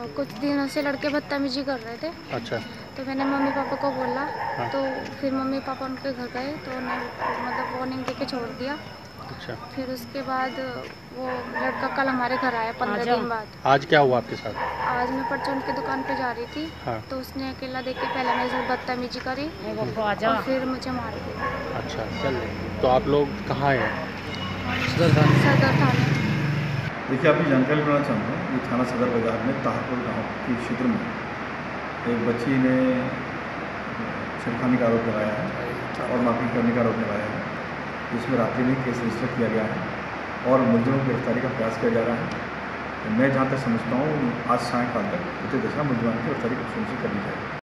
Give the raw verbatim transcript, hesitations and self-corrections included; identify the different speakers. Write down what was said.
Speaker 1: कुछ दिनों से लड़के बदतमीजी कर रहे थे।
Speaker 2: अच्छा।
Speaker 1: तो मैंने मम्मी पापा को बोला।
Speaker 2: हाँ।
Speaker 1: तो फिर मम्मी पापा उनके घर गए तो उन्हें मतलब वार्निंग दे के छोड़ दिया।
Speaker 2: अच्छा।
Speaker 1: फिर उसके बाद वो लड़का कल हमारे घर आया पंद्रह दिन बाद।
Speaker 2: आज क्या हुआ आपके साथ?
Speaker 1: आज मैं परचून की दुकान पे जा रही थी।
Speaker 2: हाँ।
Speaker 1: तो उसने अकेला देख के पहले मेरे साथ बदतमीजी करी और फिर मुझे मार दिया।
Speaker 2: अच्छा, चल तो आप लोग कहाँ हैं?
Speaker 1: सदर थाने। सदर थाने।
Speaker 3: देखिए, आपकी जानकारी देना चाहूँगा, ये थाना सदर बाज़ार में ताहपुर गाँव के क्षेत्र में एक बच्ची ने छेड़खानी का आरोप लगाया है और मारपीट करने का आरोप लगाया है, जिसमें रात्रि में केस रजिस्टर किया गया है और मुलजिमों की गिरफ्तारी का प्रयास किया जा रहा है। तो मैं जहाँ तक समझता हूँ, आज सायंकाल तक उचित दिशा मुलजिमान की गिरफ्तारी सुनिश्चित कर ली जाएगी।